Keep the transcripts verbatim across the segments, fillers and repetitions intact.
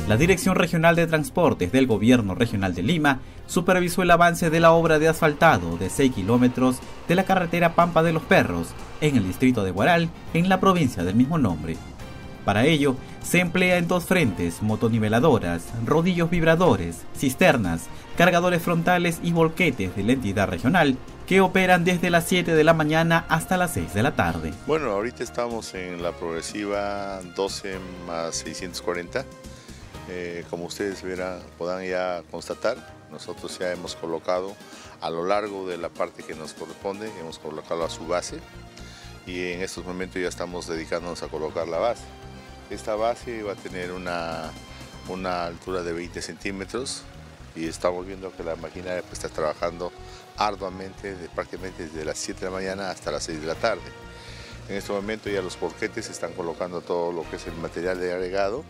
La Dirección Regional de Transportes del Gobierno Regional de Lima supervisó el avance de la obra de asfaltado de seis kilómetros de la carretera Pampa de los Perros en el distrito de Huaral, en la provincia del mismo nombre. Para ello, se emplea en dos frentes motoniveladoras, rodillos vibradores, cisternas, cargadores frontales y volquetes de la entidad regional que operan desde las siete de la mañana hasta las seis de la tarde. Bueno, ahorita estamos en la progresiva doce más seiscientos cuarenta. Eh, como ustedes verán, podrán ya constatar, nosotros ya hemos colocado a lo largo de la parte que nos corresponde, hemos colocado a su base y en estos momentos ya estamos dedicándonos a colocar la base. Esta base va a tener una, una altura de veinte centímetros y estamos viendo que la maquinaria pues, está trabajando arduamente de, prácticamente desde las siete de la mañana hasta las seis de la tarde. En este momento ya los porquetes están colocando todo lo que es el material de agregado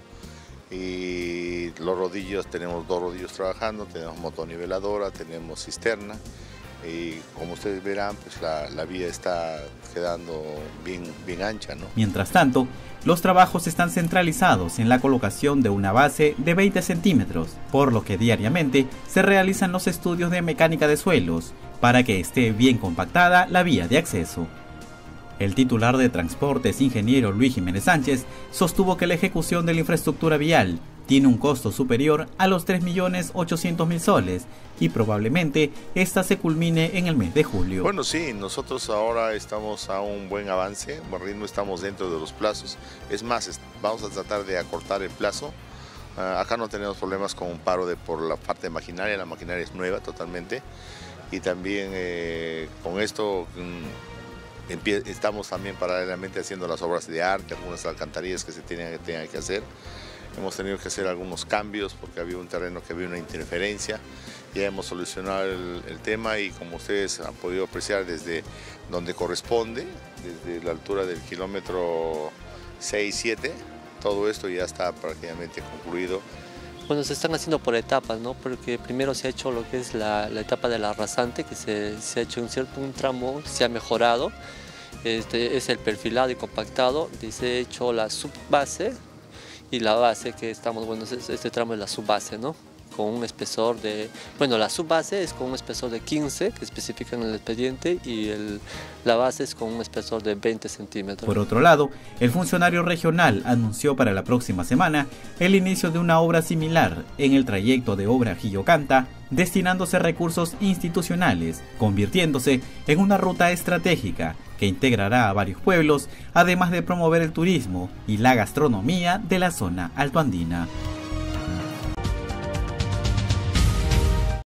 y los rodillos, tenemos dos rodillos trabajando, tenemos motoniveladora, tenemos cisterna y como ustedes verán pues la, la vía está quedando bien, bien ancha, ¿no? Mientras tanto, los trabajos están centralizados en la colocación de una base de veinte centímetros, por lo que diariamente se realizan los estudios de mecánica de suelos para que esté bien compactada la vía de acceso. El titular de Transportes, ingeniero Luis Jiménez Sánchez, sostuvo que la ejecución de la infraestructura vial tiene un costo superior a los tres millones ochocientos mil soles y probablemente esta se culmine en el mes de julio. Bueno, sí, nosotros ahora estamos a un buen avance, buen ritmo, estamos dentro de los plazos. Es más, vamos a tratar de acortar el plazo. Uh, acá no tenemos problemas con un paro de, por la parte de maquinaria, la maquinaria es nueva totalmente y también eh, con esto... Mm, estamos también paralelamente haciendo las obras de arte, algunas alcantarillas que se tenían que, tenían que hacer. Hemos tenido que hacer algunos cambios porque había un terreno que había una interferencia. Ya hemos solucionado el, el tema y como ustedes han podido apreciar desde donde corresponde, desde la altura del kilómetro seis siete, todo esto ya está prácticamente concluido. Bueno, se están haciendo por etapas, ¿no? Porque primero se ha hecho lo que es la, la etapa del arrasante, que se, se ha hecho un cierto un tramo, se ha mejorado, este, es el perfilado y compactado, y se ha hecho la subbase y la base, que estamos, bueno, este tramo es la subbase, ¿no? Con un espesor de, bueno, la subbase es con un espesor de quince, que especifica en el expediente, y el, la base es con un espesor de veinte centímetros. Por otro lado, el funcionario regional anunció para la próxima semana el inicio de una obra similar en el trayecto de obra Gillocanta, destinándose recursos institucionales, convirtiéndose en una ruta estratégica que integrará a varios pueblos, además de promover el turismo y la gastronomía de la zona altoandina.